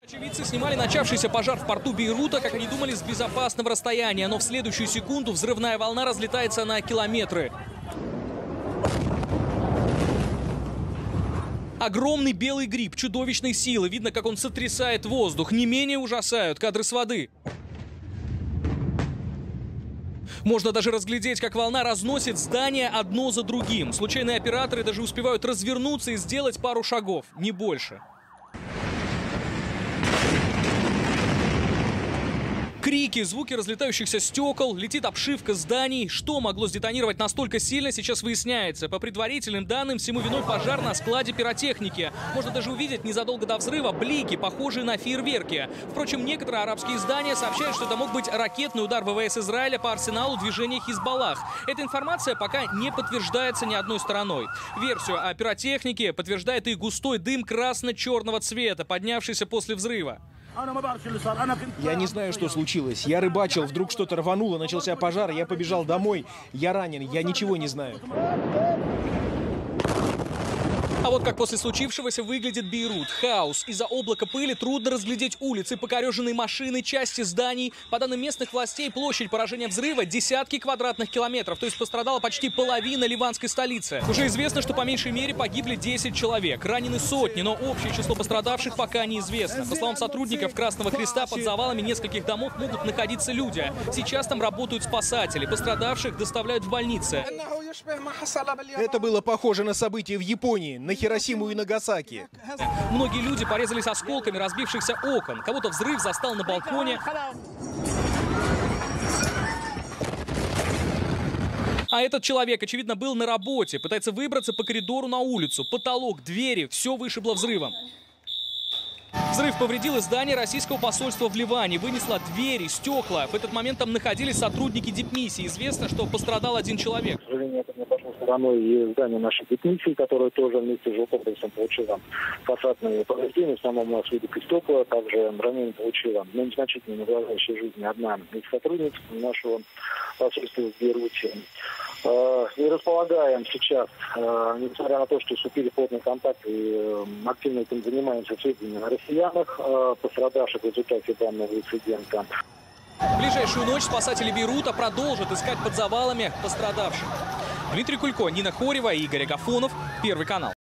Очевидцы снимали начавшийся пожар в порту Бейрута, как они думали, с безопасного расстояния, но в следующую секунду взрывная волна разлетается на километры. Огромный белый гриб чудовищной силы. Видно, как он сотрясает воздух. Не менее ужасают кадры с воды. Можно даже разглядеть, как волна разносит здания одно за другим. Случайные операторы даже успевают развернуться и сделать пару шагов, не больше. Крики, звуки разлетающихся стекол, летит обшивка зданий. Что могло сдетонировать настолько сильно, сейчас выясняется. По предварительным данным, всему виной пожар на складе пиротехники. Можно даже увидеть незадолго до взрыва блики, похожие на фейерверки. Впрочем, некоторые арабские издания сообщают, что это мог быть ракетный удар ВВС Израиля по арсеналу движения Хизбаллах. Эта информация пока не подтверждается ни одной стороной. Версию о пиротехнике подтверждает и густой дым красно-черного цвета, поднявшийся после взрыва. Я не знаю, что случилось. Я рыбачил, вдруг что-то рвануло, начался пожар, я побежал домой. Я ранен, я ничего не знаю. А вот как после случившегося выглядит Бейрут. Хаос. Из-за облака пыли трудно разглядеть улицы, покореженные машины, части зданий. По данным местных властей, площадь поражения взрыва десятки квадратных километров. То есть пострадала почти половина ливанской столицы. Уже известно, что по меньшей мере погибли 10 человек. Ранены сотни, но общее число пострадавших пока неизвестно. По словам сотрудников Красного Креста, под завалами нескольких домов могут находиться люди. Сейчас там работают спасатели. Пострадавших доставляют в больницы. Это было похоже на события в Японии, на Хиросиму и Нагасаки. Многие люди порезались осколками разбившихся окон. Кого-то взрыв застал на балконе. А этот человек, очевидно, был на работе. Пытается выбраться по коридору на улицу. Потолок, двери, все вышибло взрывом. Взрыв повредил и здание российского посольства в Ливане. Вынесло двери, стекла. В этот момент там находились сотрудники дипмиссии. Известно, что пострадал один человек. К сожалению, это не пошло стороной и здание нашей дипмиссии, которое тоже вместе с жилкомплексом получило фасадные повреждения. В основном у нас выбиты стекла. Также ранение получила незначительно угрожающей жизни одна из сотрудниц нашего посольства в Бейруте. Не располагаем сейчас, несмотря на то, что вступили в плотный контакт и активно этим занимаемся, сведениями о россиянах, пострадавших в результате данного инцидента. В ближайшую ночь спасатели Бейрута продолжат искать под завалами пострадавших. Дмитрий Кулько, Нина Хорева и Игорь Агафонов. Первый канал.